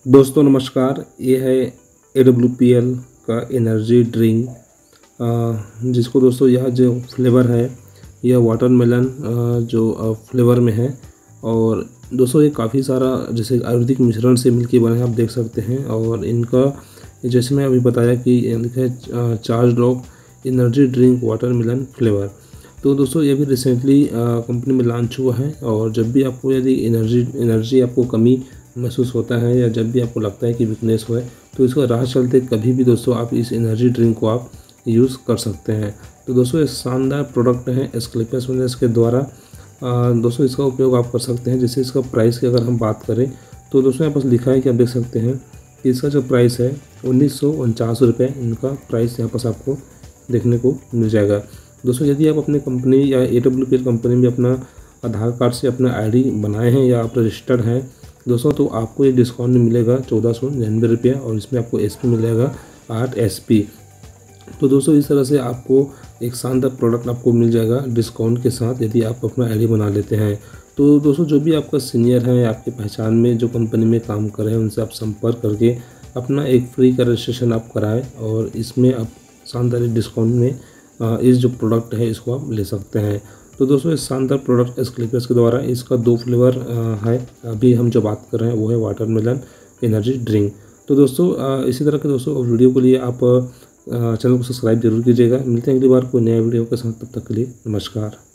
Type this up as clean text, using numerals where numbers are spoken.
दोस्तों नमस्कार। ये है AWPL का एनर्जी ड्रिंक, जिसको दोस्तों यह जो फ्लेवर है यह वाटरमेलन जो फ्लेवर में है। और दोस्तों ये काफ़ी सारा जैसे आयुर्वेदिक मिश्रण से मिलके बना है, आप देख सकते हैं। और इनका जैसे मैं अभी बताया कि लिखा है charge dog energy drink watermelon flavour. तो दोस्तों ये भी रिसेंटली कंपनी में लॉन्च हुआ है। और जब भी आपको यदि एनर्जी आपको कमी महसूस होता है या जब भी आपको लगता है कि वीकनेस हो है, तो इसका राह चलते कभी भी दोस्तों आप इस एनर्जी ड्रिंक को आप यूज़ कर सकते हैं। तो दोस्तों एक शानदार प्रोडक्ट है एस्क्लेपियस वेलनेस के द्वारा। दोस्तों इसका उपयोग आप कर सकते हैं। जैसे इसका प्राइस की अगर हम बात करें तो दोस्तों यहाँ पर लिखा है कि आप देख सकते हैं कि इसका जो प्राइस है 1949 रुपये इनका प्राइस यहाँ पर आपको देखने को मिल जाएगा। दोस्तों यदि आप अपने कंपनी या AWPL कंपनी में अपना आधार कार्ड से अपना ID बनाए हैं या आप रजिस्टर्ड हैं दोस्तों, तो आपको ये डिस्काउंट मिलेगा 1499 रुपये और इसमें आपको SP मिलेगा 8 SP। तो दोस्तों इस तरह से आपको एक शानदार प्रोडक्ट आपको मिल जाएगा डिस्काउंट के साथ यदि आप अपना ID बना लेते हैं। तो दोस्तों जो भी आपका सीनियर है, आपके पहचान में जो कंपनी में काम कर रहे हैं, उनसे आप संपर्क करके अपना एक फ्री का रजिस्ट्रेशन आप कराएं और इसमें आप शानदार डिस्काउंट में इस जो प्रोडक्ट है इसको आप ले सकते हैं। तो दोस्तों इस शानदार प्रोडक्ट एस्क्लेपियस के द्वारा इसका 2 फ्लेवर है। अभी हम जो बात कर रहे हैं वो है वाटरमेलन एनर्जी ड्रिंक। तो दोस्तों इसी तरह के दोस्तों वीडियो के लिए आप चैनल को सब्सक्राइब जरूर कीजिएगा। मिलते हैं अगली बार कोई नया वीडियो के साथ, तब तक के लिए नमस्कार।